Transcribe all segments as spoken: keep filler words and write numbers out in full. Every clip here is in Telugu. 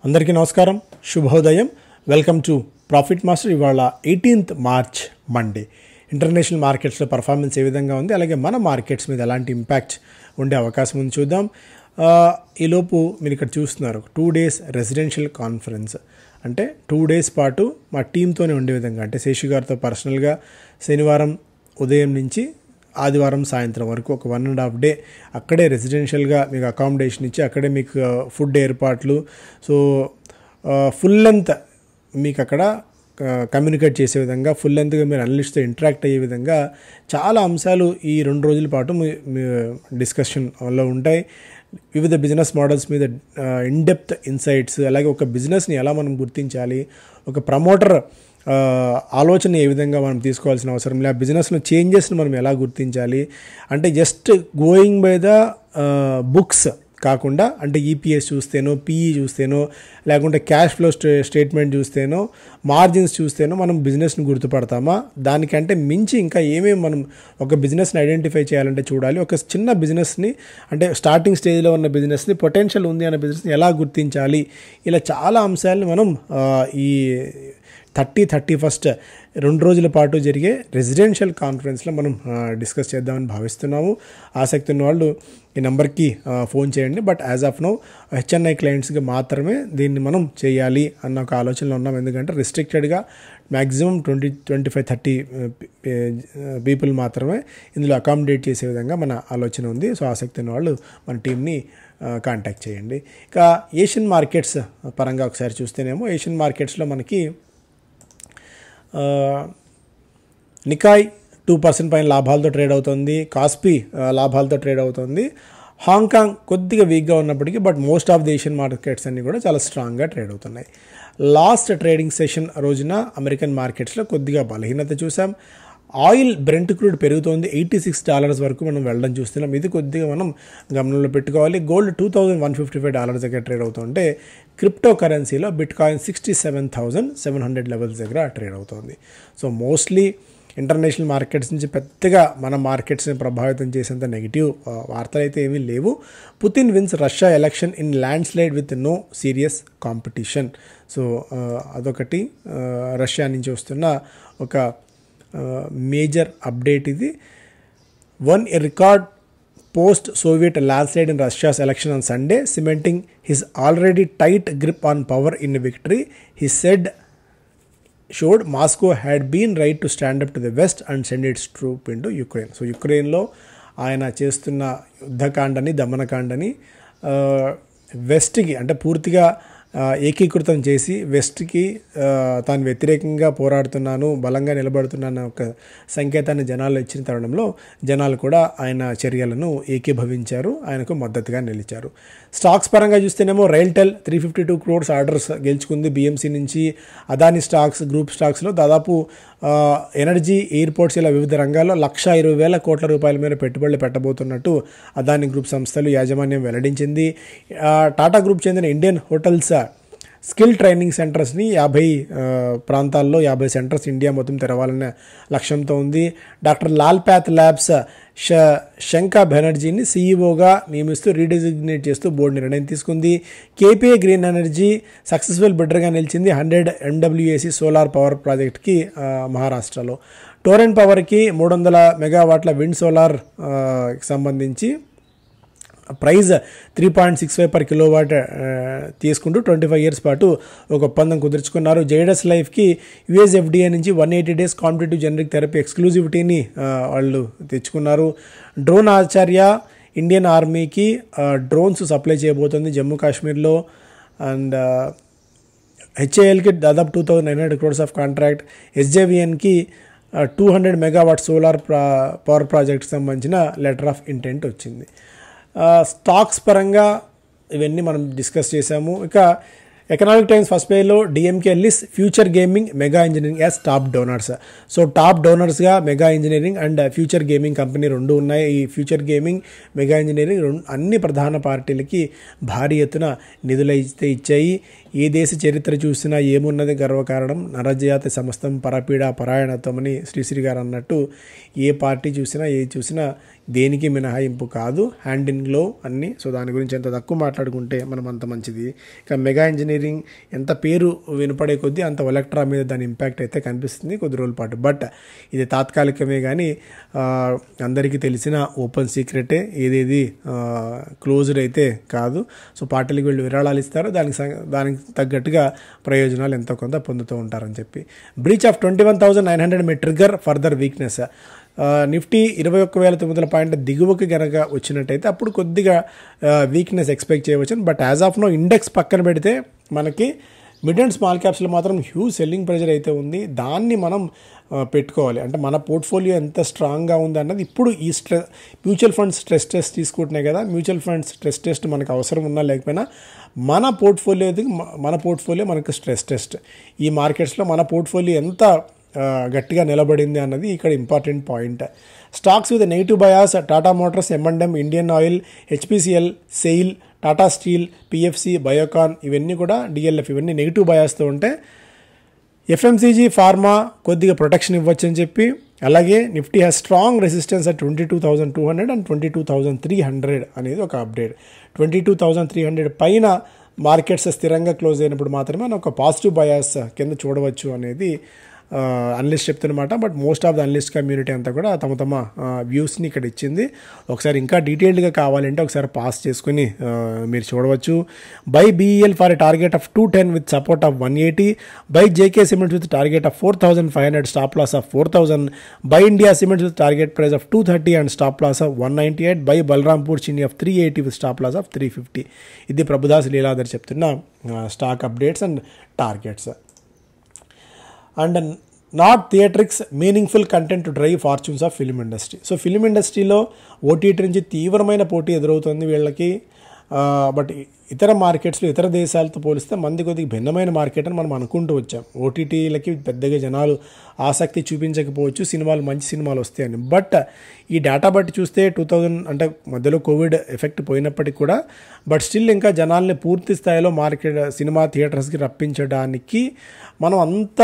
అందరికీ నమస్కారం, శుభోదయం. Welcome to profit master. ఇవాళ ఎయిటీన్త్ మార్చ్ మండే. ఇంటర్నేషనల్ మార్కెట్స్లో పర్ఫార్మెన్స్ ఏ విధంగా ఉంది, అలాగే మన మార్కెట్స్ మీద ఎలాంటి ఇంపాక్ట్ ఉండే అవకాశం ఉంది చూద్దాం. ఈలోపు మీరు ఇక్కడ చూస్తున్నారు టూ డేస్ రెసిడెన్షియల్ కాన్ఫరెన్స్. అంటే టూ డేస్ పాటు మా టీంతోనే ఉండే విధంగా, అంటే శేషు గారితో పర్సనల్గా శనివారం ఉదయం నుంచి ఆదివారం సాయంత్రం వరకు ఒక వన్ అండ్ హాఫ్ డే అక్కడే రెసిడెన్షియల్గా మీకు అకామిడేషన్ ఇచ్చి అక్కడే మీకు ఫుడ్ ఏర్పాట్లు, సో ఫుల్ లెంత్ మీకు అక్కడ కమ్యూనికేట్ చేసే విధంగా, ఫుల్ లెంత్గా మీరు అనలిస్ట్తో ఇంటరాక్ట్ అయ్యే విధంగా చాలా అంశాలు ఈ రెండు రోజుల పాటు మీ డిస్కషన్లో ఉంటాయి. వివిధ బిజినెస్ మోడల్స్ మీద ఇన్డెప్త్ ఇన్సైట్స్, అలాగే ఒక బిజినెస్ని ఎలా మనం గుర్తించాలి, ఒక ప్రమోటర్ ఆలోచన ఏ విధంగా మనం తీసుకోవాల్సిన అవసరం లేదు, బిజినెస్లో చేంజెస్ని మనం ఎలా గుర్తించాలి, అంటే just going by the books కాకుండా, అంటే ఈపీఎస్ చూస్తేనో, పీఈ చూస్తేనో, లేకుంటే క్యాష్ ఫ్లో స్టే స్టేట్మెంట్ చూస్తేనో, మార్జిన్స్ చూస్తేనో మనం బిజినెస్ని గుర్తుపడతామా, దానికంటే మించి ఇంకా ఏమేమి మనం ఒక బిజినెస్ని ఐడెంటిఫై చేయాలంటే చూడాలి. ఒక చిన్న బిజినెస్ని, అంటే స్టార్టింగ్ స్టేజ్లో ఉన్న బిజినెస్ని, పొటెన్షియల్ ఉంది అనే బిజినెస్ని ఎలా గుర్తించాలి, ఇలా చాలా అంశాలను మనం ఈ థర్టీ థర్టీ ఫస్ట్ రెండు రోజుల పాటు జరిగే రెసిడెన్షియల్ కాన్ఫరెన్స్లో మనం డిస్కస్ చేద్దామని భావిస్తున్నాము. ఆసక్తి ఉన్న వాళ్ళు ఈ నెంబర్కి ఫోన్ చేయండి. But as of now HNI క్లయింట్స్కి మాత్రమే దీన్ని మనం చేయాలి అన్న ఒక ఆలోచనలో ఉన్నాం. ఎందుకంటే రిస్ట్రిక్టెడ్గా maximum twenty twenty five thirty people మాత్రమే ఇందులో అకామిడేట్ చేసే విధంగా మన ఆలోచన ఉంది. సో ఆసక్తి ఉన్న వాళ్ళు మన టీంని కాంటాక్ట్ చేయండి. ఇక ఏషియన్ మార్కెట్స్ పరంగా ఒకసారి చూస్తేనేమో, ఏషియన్ మార్కెట్స్లో మనకి నికాయ్ టూ పర్సెంట్ పైన లాభాలతో ట్రేడ్ అవుతుంది, కాస్పీ లాభాలతో ట్రేడ్ అవుతుంది. హాంకాంగ్ కొద్దిగా వీక్గా ఉన్నప్పటికీ but most of the Asian markets అన్నీ కూడా చాలా స్ట్రాంగ్గా ట్రేడ్ అవుతున్నాయి. లాస్ట్ ట్రేడింగ్ సెషన్ రోజున అమెరికన్ మార్కెట్స్లో కొద్దిగా బలహీనత చూసాం. ఆయిల్ బ్రెంట్ క్రూడ్ పెరుగుతోంది, ఎయిటీ సిక్స్ డాలర్స్ వరకు మనం వెళ్ళడం చూస్తున్నాం. ఇది కొద్దిగా మనం గమనంలో పెట్టుకోవాలి. Gold two thousand one fifty five dollars దగ్గర ట్రేడ్ అవుతుంటే, క్రిప్టో కరెన్సీలో bitcoin sixty seven thousand seven hundred levels దగ్గర ట్రేడ్ అవుతుంది. సో మోస్ట్లీ ఇంటర్నేషనల్ మార్కెట్స్ నుంచి పెద్దగా మన మార్కెట్స్ని ప్రభావితం చేసేంత నెగిటివ్ వార్తలు అయితే ఏమీ లేవు. Putin wins Russia election in landslide with no serious competition. So అదొకటి రష్యా నుంచి వస్తున్న ఒక మేజర్ అప్డేట్ ఇది. Won a record post Soviet landslide in Russia's election on Sunday, cementing his already tight grip on power in a victory. He said showed Moscow had been right to stand up to the West and send its troop into Ukraine. So యుక్రెయిన్లో ఆయన చేస్తున్న యుద్ధకాండని, దమనకాండని వెస్ట్కి, అంటే పూర్తిగా ఏకీకృతం చేసి వెస్ట్కి తాను వ్యతిరేకంగా పోరాడుతున్నాను, బలంగా నిలబడుతున్నాను ఒక సంకేతాన్ని జనాలు ఇచ్చిన తరుణంలో జనాలు కూడా ఆయన చర్యలను ఏకీభవించారు, ఆయనకు మద్దతుగా నిలిచారు. స్టాక్స్ పరంగా చూస్తేనేమో RailTel three fifty two crores orders గెలుచుకుంది బీఎంసీ నుంచి. అదాని స్టాక్స్, గ్రూప్ స్టాక్స్లో దాదాపు ఎనర్జీ, ఎయిర్పోర్ట్స్ ఇలా వివిధ రంగాల్లో లక్ష ఇరవై వేల కోట్ల రూపాయల మేర పెట్టుబడులు పెట్టబోతున్నట్టు అదాని గ్రూప్ సంస్థలు యాజమాన్యం వెల్లడించింది. టాటా గ్రూప్ చెందిన ఇండియన్ హోటల్స్ స్కిల్ ట్రైనింగ్ సెంటర్స్ని యాభై ప్రాంతాల్లో యాభై సెంటర్స్ ఇండియా మొత్తం తెరవాలనే లక్ష్యంతో ఉంది. డాక్టర్ లాల్ పాత్ ల్యాబ్స్ ష శంకా బెనర్జీని సీఈఓగా నియమిస్తూ రీడిజిగ్నేట్ చేస్తూ బోర్డు నిర్ణయం తీసుకుంది. కేపీఏ గ్రీన్ ఎనర్జీ సక్సెస్ఫుల్ బిడ్డర్గా నిలిచింది హండ్రెడ్ ఎండబ్ల్యూఏసీ సోలార్ పవర్ ప్రాజెక్ట్కి మహారాష్ట్రలో. టోరెంట్ పవర్కి మూడు వందల మెగావాట్ల విండ్ సోలార్ సంబంధించి price three point six five per kilowatt తీసుకుంటూ ట్వంటీ ఫైవ్ ఇయర్స్ పాటు ఒక ఒప్పందం కుదుర్చుకున్నారు. జైడస్ లైఫ్కి యూఎస్ ఎఫ్డీఏ నుంచి one eighty days competitive generic therapy ఎక్స్క్లూజివిటీని వాళ్ళు తెచ్చుకున్నారు. డ్రోన్ ఆచార్య ఇండియన్ ఆర్మీకి డ్రోన్స్ సప్లై చేయబోతుంది జమ్మూ కాశ్మీర్లో. అండ్ హెచ్ఏఎల్కి దాదాపు two thousand nine hundred crores of contract. ఎస్జేవిఎన్కి two hundred megawatt solar power ప్రాజెక్ట్కి సంబంధించిన లెటర్ ఆఫ్ ఇంటెంట్ వచ్చింది. స్టాక్స్ పరంగా ఇవన్నీ మనం డిస్కస్ చేసాము. ఇక ఎకనామిక్ టైమ్స్ ఫస్ట్ పేజ్లో DMK list future gaming, mega engineering as top donors. So top డోనర్స్గా mega engineering and future gaming company రెండు ఉన్నాయి. ఈ ఫ్యూచర్ గేమింగ్, మెగా ఇంజనీరింగ్ రెండు అన్ని ప్రధాన పార్టీలకి భారీ ఎత్తున నిధులైతే ఇచ్చాయి. ఏ దేశ చరిత్ర చూసినా ఏమున్నది గర్వకారణం, నరజాతి సమస్తం పరపీడ పరాయణత్వమని శ్రీశ్రీ గారు అన్నట్టు ఏ పార్టీ చూసినా ఏ చూసినా దేనికి మినహాయింపు కాదు, హ్యాండ్ ఇన్ గ్లో అన్నీ. సో దాని గురించి ఎంత తక్కువ మాట్లాడుకుంటే మనం అంత మంచిది. ఇక మెగా ఇంజనీరింగ్ ఇంజనీరింగ్ ఎంత పేరు వినపడే కొద్దీ అంత ఒలెక్ట్రా మీద దాని ఇంపాక్ట్ అయితే కనిపిస్తుంది కొద్ది రోజుల పాటు. బట్ ఇది తాత్కాలికమే కానీ అందరికీ తెలిసిన ఓపెన్ సీక్రెటే, ఏదేది క్లోజ్డ్ అయితే కాదు. సో పార్టీలకు వీళ్ళు విరాళాలు ఇస్తారు, దానికి దానికి తగ్గట్టుగా ప్రయోజనాలు ఎంతో కొంత పొందుతూ ఉంటారని చెప్పి. Breach of twenty one thousand nine hundred may trigger further weakness. Nifty ఇరవై ఒక్క వేల తొమ్మిది వందల పాయింట్ దిగువకి కనుక వచ్చినట్టయితే అప్పుడు కొద్దిగా వీక్నెస్ ఎక్స్పెక్ట్ చేయవచ్చు. But as of now index పక్కన పెడితే మనకి మిడ్ అండ్ స్మాల్ క్యాప్స్లో మాత్రం హ్యూజ్ సెల్లింగ్ ప్రెషర్ అయితే ఉంది. దాన్ని మనం పెట్టుకోవాలి. అంటే మన పోర్ట్ఫోలియో ఎంత స్ట్రాంగ్గా ఉంది అన్నది ఇప్పుడు ఈ స్ట్రె మ్యూచువల్ ఫండ్స్ స్ట్రెస్ టెస్ట్ తీసుకుంటున్నాయి కదా, మ్యూచువల్ ఫండ్స్ స్ట్రెస్ టెస్ట్ మనకు అవసరం ఉన్నా లేకపోయినా మన పోర్ట్ఫోలియోది మన పోర్ట్ఫోలియో మనకు స్ట్రెస్ టెస్ట్. ఈ మార్కెట్స్లో మన పోర్ట్ఫోలియో ఎంత గట్టిగా నిలబడింది అన్నది ఇక్కడ important point. Stocks with negative bias Tata Motors, M and M, Indian Oil, HPCL, SAIL, Tata Steel, PFC, Biocon ఇవన్నీ కూడా డిఎల్ఎఫ్ ఇవన్నీ నెగిటివ్ బయాస్తో ఉంటే ఎఫ్ఎంసీజీ, ఫార్మా కొద్దిగా ప్రొటెక్షన్ ఇవ్వచ్చు అని చెప్పి. అలాగే Nifty has strong resistance at twenty two thousand two hundred and twenty two thousand three hundred అనేది ఒక update. Twenty two thousand three hundred పైన మార్కెట్స్ స్థిరంగా క్లోజ్ అయినప్పుడు మాత్రమే మనం ఒక పాజిటివ్ బయాస్ కింద చూడవచ్చు అనేది అనలిస్ట్ చెప్తున్నమాట. But most of the analyst community అంతా కూడా తమ తమ వ్యూస్ని ఇక్కడ ఇచ్చింది. ఒకసారి ఇంకా డీటెయిల్డ్గా కావాలంటే ఒకసారి పాస్ చేసుకుని మీరు చూడవచ్చు. Buy BEL for a target of two ten with support of one eighty. Buy JK Cements with target of four thousand five hundred, stop loss of four thousand. Buy India Cements with target price of two thirty and stop loss of one ninety eight. Buy Balrampur Chini of three eighty with stop loss of three fifty. ఇది ప్రభుదాస్ లీలాధర్ చెప్తున్న stock updates and targets. And not theatrics meaningful content to drive fortunes of film industry. So film ఇండస్ట్రీలో ఓటీటీ నుంచి తీవ్రమైన పోటీ ఎదురవుతుంది వీళ్ళకి. బట్ ఇతర మార్కెట్స్లో ఇతర దేశాలతో పోలిస్తే మంది కొద్దిగా భిన్నమైన మార్కెట్ అని మనం అనుకుంటూ వచ్చాం. ఓటీటీలకి పెద్దగా జనాలు ఆసక్తి చూపించకపోవచ్చు, సినిమాలు మంచి సినిమాలు వస్తాయని. బట్ ఈ డేటా బట్టి చూస్తే టూ థౌజండ్ అంటే మధ్యలో కోవిడ్ ఎఫెక్ట్ పోయినప్పటికీ కూడా బట్ స్టిల్ ఇంకా జనాల్ని పూర్తి స్థాయిలో మార్కెట్ సినిమా థియేటర్స్కి రప్పించడానికి మనం అంత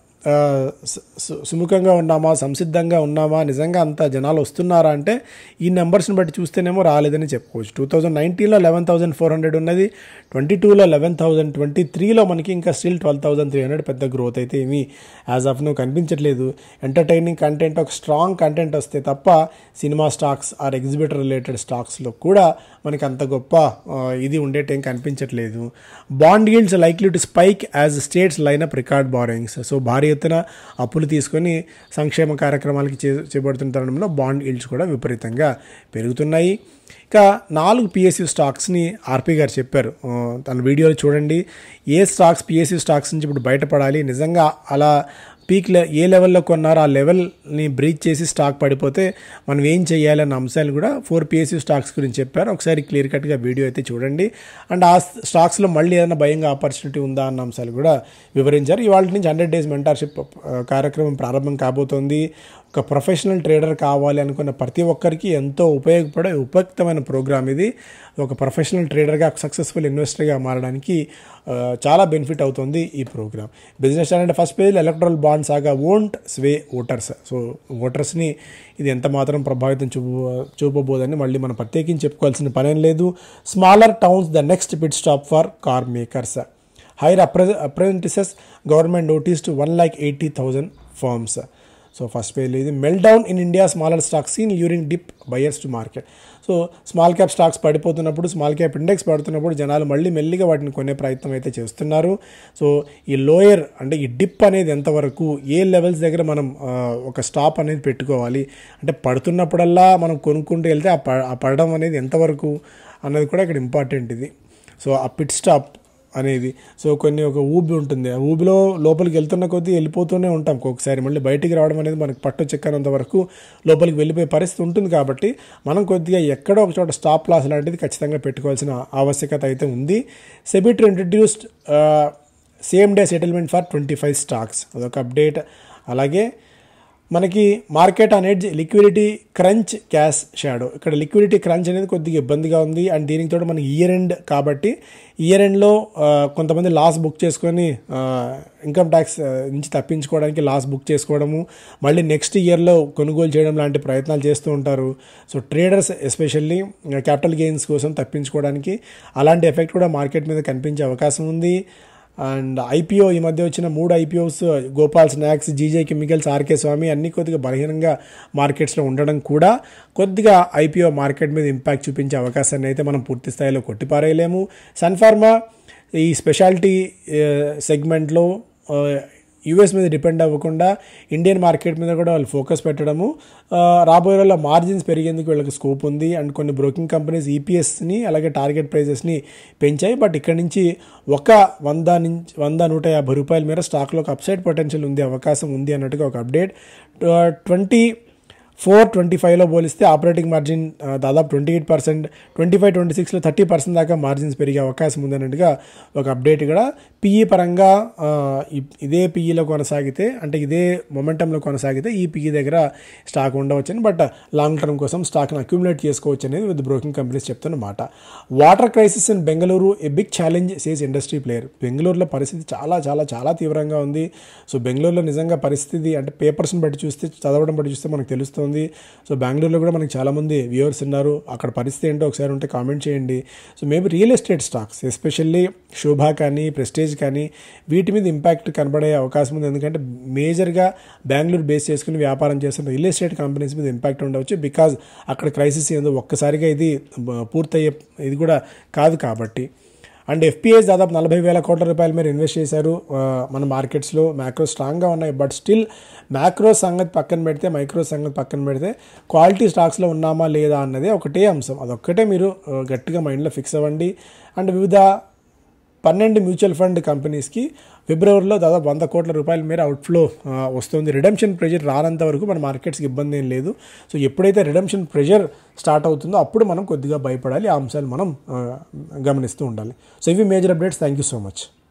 సుముఖంగా ఉన్నామా, సంసిద్ధంగా ఉన్నామా, నిజంగా అంత జనాలు వస్తున్నారా అంటే ఈ నెంబర్స్ని బట్టి చూస్తేనేమో రాలేదని చెప్పుకోవచ్చు. టూ థౌజండ్ నైన్టీన్లో లెవెన్ థౌసండ్ ఫోర్ హండ్రెడ్ ఉన్నది, ట్వంటీ టూలో లెవెన్ థౌసండ్, ట్వంటీ త్రీలో మనకి ఇంకా still twelve thousand three hundred పెద్ద గ్రోత్ అయితే ఏమీ యాజ్ ఆఫ్ నో కనిపించట్లేదు. ఎంటర్టైనింగ్ కంటెంట్, ఒక స్ట్రాంగ్ కంటెంట్ వస్తే తప్ప cinema stocks or exhibitor related స్టాక్స్లో కూడా మనకి అంత గొప్ప ఇది ఉండేటేం కనిపించట్లేదు. Bond yields likely to spike as states line up record borrowings. So భారీ ఎత్తున అప్పులు తీసుకొని సంక్షేమ కార్యక్రమాలకి చే చేపడుతున్న తరుణంలో బాండ్ yields కూడా విపరీతంగా పెరుగుతున్నాయి. ఇక నాలుగు పిఎస్యూ స్టాక్స్ని ఆర్పి గారు చెప్పారు, తన వీడియోలు చూడండి. ఏ స్టాక్స్ పిఎస్యూ స్టాక్స్ నుంచి ఇప్పుడు బయటపడాలి, నిజంగా అలా పీక్ ఏ లెవెల్లో కొన్నారో ఆ లెవెల్ని బ్రీచ్ చేసి స్టాక్ పడిపోతే మనం ఏం చేయాలి అన్న అంశాలు కూడా ఫోర్ పిఎస్యూ స్టాక్స్ గురించి చెప్పారు. ఒకసారి క్లియర్ కట్గా వీడియో అయితే చూడండి. అండ్ ఆ స్టాక్స్లో మళ్ళీ ఏదైనా భయంగా ఆపర్చునిటీ ఉందా అన్న అంశాలు కూడా వివరించారు. ఇవాళ నుంచి హండ్రెడ్ డేస్ మెంటార్షిప్ కార్యక్రమం ప్రారంభం కాబోతోంది. ఒక ప్రొఫెషనల్ ట్రేడర్ కావాలి అనుకున్న ప్రతి ఒక్కరికి ఎంతో ఉపయోగపడే ఉపయుక్తమైన ప్రోగ్రామ్ ఇది. ఒక ప్రొఫెషనల్ ట్రేడర్గా సక్సెస్ఫుల్ ఇన్వెస్టర్గా మారడానికి చాలా బెనిఫిట్ అవుతుంది ఈ program. Business channel first page electoral bonds ఆగా వోంట్ స్వే ఓటర్స్. సో ఓటర్స్ని ఇది ఎంత మాత్రం ప్రభావితం చూప చూపబోదని మళ్ళీ మనం ప్రత్యేకించి చెప్పుకోవాల్సిన పనేం లేదు. Smaller towns the next pit stop for car makers. Hire అప్రె apprentices government notice to one lakh eighty thousand firms. So first పేజ్లో ఇది meltdown in India smaller stocks seen during dip buyers to market. So small cap stocks పడిపోతున్నప్పుడు, స్మాల్ క్యాప్ ఇండెక్స్ పడుతున్నప్పుడు జనాలు మళ్ళీ మెల్లిగా వాటిని కొనే ప్రయత్నం అయితే చేస్తున్నారు. సో ఈ లోయర్ అంటే ఈ డిప్ అనేది ఎంతవరకు, ఏ లెవెల్స్ దగ్గర మనం ఒక స్టాప్ అనేది పెట్టుకోవాలి, అంటే పడుతున్నప్పుడల్లా మనం కొనుక్కుంటూ వెళ్తే ఆ పడడం అనేది ఎంతవరకు అన్నది కూడా ఇక్కడ ఇంపార్టెంట్ ఇది. సో ఆ పిట్ స్టాప్ అనేది, సో కొన్ని ఒక ఊబి ఉంటుంది, ఆ ఊబిలో లోపలికి వెళ్తున్న కొద్దీ వెళ్ళిపోతూనే ఉంటాం. ఒక్కొక్కసారి మళ్ళీ బయటికి రావడం అనేది మనకు పట్టు చెక్కనంత వరకు లోపలికి వెళ్ళిపోయే పరిస్థితి ఉంటుంది. కాబట్టి మనం కొద్దిగా ఎక్కడో ఒక చోట స్టాప్ లాస్ లాంటిది ఖచ్చితంగా పెట్టుకోవాల్సిన ఆవశ్యకత అయితే ఉంది. SEBI to introduced same day settlement for twenty five stocks, అదొక అప్డేట్. అలాగే మనకి market on edge liquidity crunch cash shadow. ఇక్కడ లిక్విడిటీ క్రంచ్ అనేది కొద్దిగా ఇబ్బందిగా ఉంది. అండ్ దీనికి తోడు మనకి ఇయర్ ఎండ్ కాబట్టి ఇయర్ ఎండ్లో కొంతమంది లాస్ బుక్ చేసుకొని ఇన్కమ్ ట్యాక్స్ నుంచి తప్పించుకోవడానికి లాస్ బుక్ చేసుకోవడము, మళ్ళీ నెక్స్ట్ ఇయర్లో కొనుగోలు చేయడం లాంటి ప్రయత్నాలు చేస్తూ ఉంటారు. So traders especially capital gains కోసం తప్పించుకోవడానికి అలాంటి ఎఫెక్ట్ కూడా మార్కెట్ మీద కనిపించే అవకాశం ఉంది. అండ్ ఐపీఓ ఈ మధ్య వచ్చిన మూడు IPOs Gopal Snacks, GJ Chemicals, RK Swamy అన్నీ కొద్దిగా బలహీనంగా మార్కెట్స్లో ఉండడం కూడా కొద్దిగా ఐపీఓ మార్కెట్ మీద ఇంపాక్ట్ చూపించే అవకాశాన్ని అయితే మనం పూర్తి స్థాయిలో కొట్టిపారేయలేము. సన్ఫార్మా ఈ స్పెషాలిటీ సెగ్మెంట్లో యూఎస్ మీద డిపెండ్ అవ్వకుండా ఇండియన్ మార్కెట్ మీద కూడా వాళ్ళు ఫోకస్ పెట్టడము, రాబోయే రోజుల్లో మార్జిన్స్ పెరిగేందుకు వీళ్ళకి స్కోప్ ఉంది. అండ్ కొన్ని బ్రోకింగ్ కంపెనీస్ ఈపీఎస్ని అలాగే టార్గెట్ ప్రైజెస్ని పెంచాయి. బట్ ఇక్కడ నుంచి ఒక వంద నుంచి వంద నూట యాభై రూపాయల మేర స్టాక్లో ఒక అప్సైడ్ పొటెన్షియల్ ఉంది, అవకాశం ఉంది అన్నట్టుగా ఒక అప్డేట్. ట్వంటీ ఫోర్ ట్వంటీ ఫైవ్లో పోలిస్తే ఆపరేటింగ్ మార్జిన్ దాదాపు twenty eight percent twenty five twenty సిక్స్లో థర్టీ పర్సెంట్ దాకా మార్జిన్స్ పెరిగే అవకాశం ఉందన్నట్టుగా ఒక అప్డేట్. ఇక్కడ పీఈ పరంగా ఇదే పీఈలో కొనసాగితే అంటే ఇదే మొమెంటంలో కొనసాగితే ఈ పీఈ దగ్గర స్టాక్ ఉండవచ్చని, బట్ లాంగ్ టర్మ్ కోసం స్టాక్ని అక్యుములేట్ చేసుకోవచ్చు అనేది విత్ బ్రోకింగ్ కంపెనీస్ చెప్తున్నమాట. Water crisis in Bengaluru a big challenge says industry player. బెంగళూరులో పరిస్థితి చాలా చాలా చాలా తీవ్రంగా ఉంది. సో బెంగళూరులో నిజంగా పరిస్థితి అంటే పేపర్స్ని బట్టి చూస్తే, చదవడం బట్టి చూస్తే మనకు తెలుస్తుంది. సో బెంగళూరులో కూడా మనకి చాలామంది వ్యూవర్స్ ఉన్నారు, అక్కడ పరిస్థితి ఏంటో ఒకసారి ఉంటే కామెంట్ చేయండి. So maybe real estate stocks especially Sobha కానీ ప్రెస్టేజ్ కానీ వీటి మీద ఇంపాక్ట్ కనబడే అవకాశం ఉంది. ఎందుకంటే మేజర్గా బెంగళూరు బేస్ చేసుకుని వ్యాపారం చేస్తున్న రియల్ ఎస్టేట్ కంపెనీస్ మీద ఇంపాక్ట్ ఉండవచ్చు. బికాజ్ అక్కడ క్రైసిస్ ఏదో ఒక్కసారిగా ఇది పూర్తయ్యే ఇది కూడా కాదు కాబట్టి. అండ్ ఎఫ్పిఐస్ దాదాపు నలభై వేల కోట్ల రూపాయల మీద ఇన్వెస్ట్ చేశారు మన మార్కెట్స్లో. మ్యాక్రో స్ట్రాంగ్గా ఉన్నాయి, బట్ స్టిల్ మ్యాక్రో సంగతి పక్కన పెడితే మైక్రో సంగతి పక్కన పెడితే క్వాలిటీ స్టాక్స్లో ఉన్నామా లేదా అన్నదే ఒకటే అంశం. అదొక్కటే మీరు గట్టిగా మైండ్లో ఫిక్స్ అవ్వండి. అండ్ వివిధ పన్నెండు మ్యూచువల్ ఫండ్ కంపెనీస్కి ఫిబ్రవరిలో దాదాపు వంద కోట్ల రూపాయల మేర అవుట్ఫ్లో వస్తుంది. రిడెంప్షన్ ప్రెజర్ రానంత వరకు మన మార్కెట్స్కి ఇబ్బంది ఏం లేదు. సో ఎప్పుడైతే రిడెంప్షన్ ప్రెజర్ స్టార్ట్ అవుతుందో అప్పుడు మనం కొద్దిగా భయపడాలి. ఆ అంశాలు మనం గమనిస్తూ ఉండాలి. సో ఇవి major updates. Thank you so much.